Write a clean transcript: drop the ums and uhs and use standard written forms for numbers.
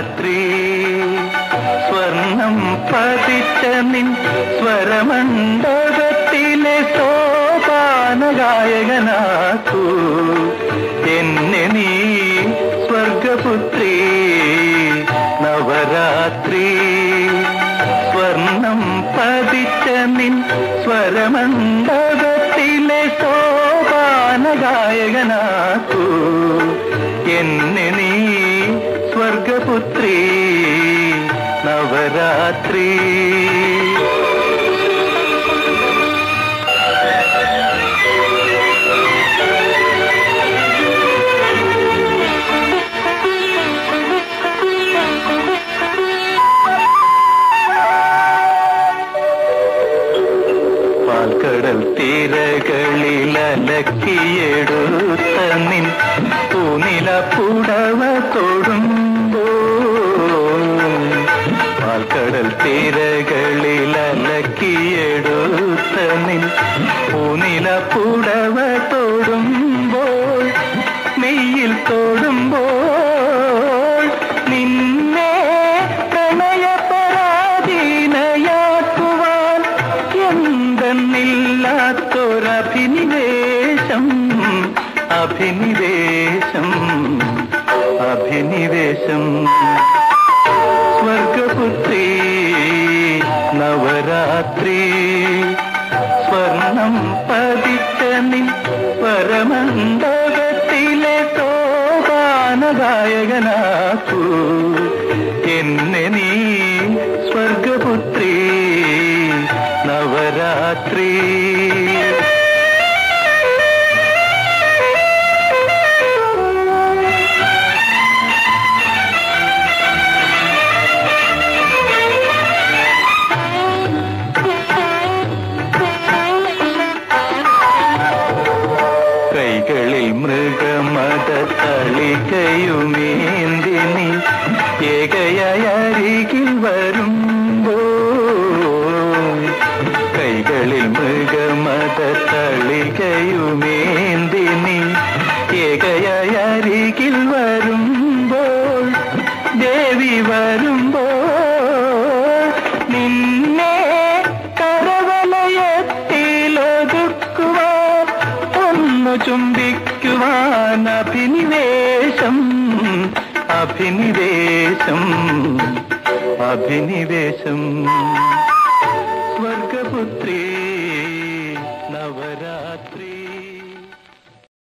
നവരാത്രി സ്വർണം പതിച്ച നിൻ സ്വരമണ്ഡപത്തിലെ സോപാനഗായകനാക്കൂ എന്നെ നീ സ്വർഗപുത്രി നവരാത്രി സ്വർണം പതിച്ച നിൻ സ്വരമണ്ഡപത്തിലെ സോപാനഗായകനാക്കൂ എന്നെ നീ സ്വർഗപുത്രി നവരാത്രി പാൽക്കടൽ തീരകളിൽ അലക്കിയെടുത്ത നിൻ പൂനില പുടവ തൊടുമ്പോൾ പാൽക്കടൽ തീരകളിൽ അലക്കിയെടുത്ത നിൻ പൂനില പുടവ തൊടുമ്പോൾ നെയ്യിൽ തൊടുമ്പോൾ നിന്നെ പ്രണയപരാധീനയാക്കുവാൻ എന്തെന്നില്ലാത്തൊരഭിനിവേശം അഭിനിവേശം അഭിനിവേശം സ്വർഗപുത്രി നവരാത്രി സ്വർണം പതിച്ച നിൻ പരമണ്ഡപത്തിലെ സോപാനഗായകനാക്കൂ എന്നെ നീ സ്വർഗപുത്രി നവരാത്രി കൈകളിൽ മൃഗമത തളികയുമേന്തി നീ ഏകയായി അരികിൽ വരുമ്പോൾ കൈകളിൽ മൃഗമത തളികയുമേന്തി നീ ഏകയായി അരികിൽ വരുമ്പോൾ ദേവി വരുമ്പോൾ നിന്നെ കരവലയത്തിലൊതുക്കുവാൻ ഒന്നു ചുംബിക്കുവാൻ അഭിനിവേശം അഭിനിവേശം അഭിനിവേശം സ്വർഗപുത്രി നവരാത്രി